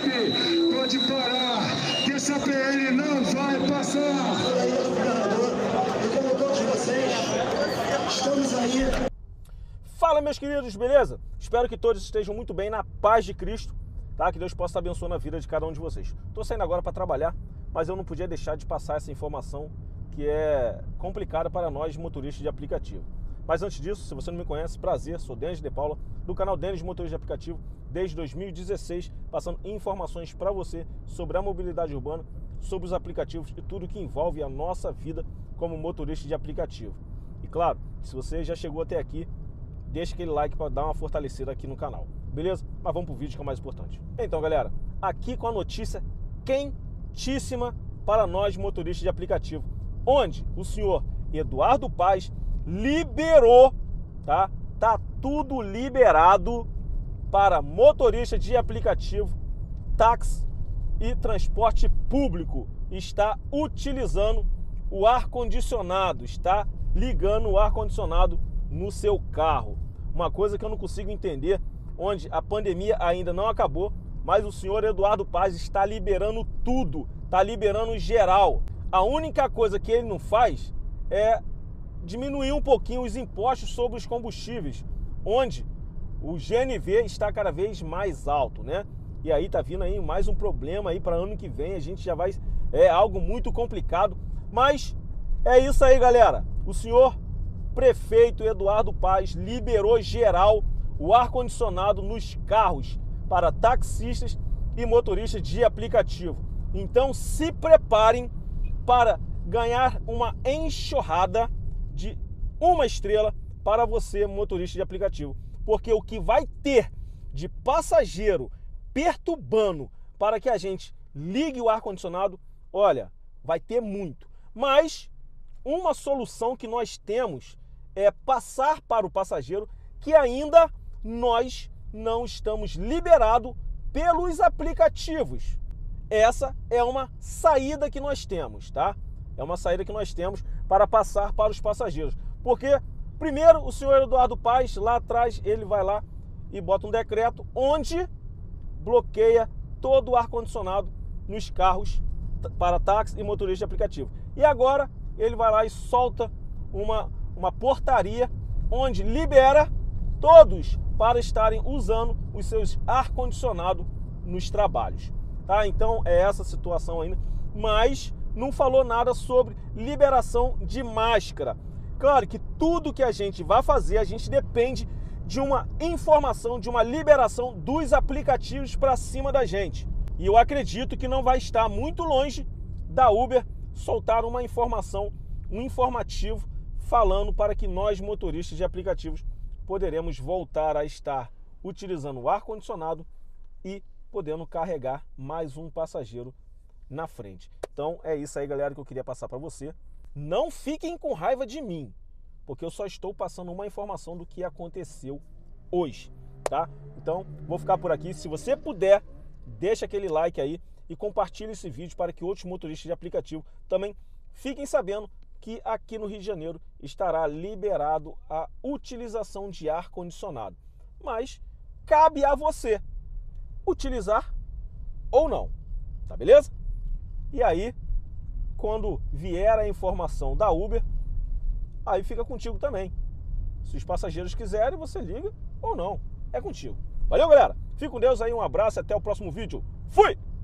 Zap, pode parar, que essa PL não vai passar. E como todos vocês, estamos aí. Fala, meus queridos, beleza? Espero que todos estejam muito bem, na paz de Cristo, tá? Que Deus possa estar abençoando a vida de cada um de vocês. Tô saindo agora para trabalhar, mas eu não podia deixar de passar essa informação que é complicada para nós motoristas de aplicativo. Mas antes disso, se você não me conhece, prazer, sou Denis de Paula, do canal Denis Motorista de Aplicativo, desde 2016, passando informações para você sobre a mobilidade urbana, sobre os aplicativos e tudo que envolve a nossa vida como motorista de aplicativo. E claro, se você já chegou até aqui, deixa aquele like para dar uma fortalecida aqui no canal, beleza? Mas vamos pro vídeo que é o mais importante. Então, galera, aqui com a notícia quentíssima para nós motoristas de aplicativo, onde o senhor Eduardo Paes liberou, tá? Tá tudo liberado para motorista de aplicativo, táxi e transporte público. Está utilizando o ar-condicionado, está ligando o ar-condicionado no seu carro. Uma coisa que eu não consigo entender, onde a pandemia ainda não acabou, mas o senhor Eduardo Paes está liberando tudo, está liberando geral. A única coisa que ele não faz é diminuir um pouquinho os impostos sobre os combustíveis, onde o GNV está cada vez mais alto, né? E aí tá vindo aí mais um problema aí para ano que vem, a gente já vai... É algo muito complicado, mas é isso aí, galera. O senhor prefeito Eduardo Paes liberou geral o ar-condicionado nos carros para taxistas e motoristas de aplicativo. Então se preparem para ganhar uma enxurrada de 1 estrela para você, motorista de aplicativo. Porque o que vai ter de passageiro perturbando para que a gente ligue o ar-condicionado, olha, vai ter muito. Mas uma solução que nós temos é passar para o passageiro que ainda nós não estamos liberados pelos aplicativos. Essa é uma saída que nós temos, tá? É uma saída que nós temos para passar para os passageiros. Porque, primeiro, o senhor Eduardo Paes, lá atrás, ele vai lá e bota um decreto onde bloqueia todo o ar-condicionado nos carros para táxi e motorista de aplicativo. E agora, ele vai lá e solta uma portaria onde libera todos para estarem usando os seus ar-condicionado nos trabalhos, tá? Então é essa situação ainda, mas não falou nada sobre liberação de máscara. Claro que tudo que a gente vai fazer, a gente depende de uma informação, de uma liberação dos aplicativos para cima da gente. E eu acredito que não vai estar muito longe da Uber soltar uma informação, um informativo falando para que nós, motoristas de aplicativos, poderemos voltar a estar utilizando o ar-condicionado e podendo carregar mais um passageiro na frente. Então é isso aí, galera, que eu queria passar para você. Não fiquem com raiva de mim, porque eu só estou passando uma informação do que aconteceu hoje, tá? Então vou ficar por aqui. Se você puder, deixa aquele like aí e compartilhe esse vídeo para que outros motoristas de aplicativo também fiquem sabendo que aqui no Rio de Janeiro estará liberado a utilização de ar-condicionado. Mas cabe a você utilizar ou não, tá beleza? E aí, quando vier a informação da Uber, aí fica contigo também. Se os passageiros quiserem, você liga ou não, é contigo. Valeu, galera? Fique com Deus aí, um abraço e até o próximo vídeo. Fui!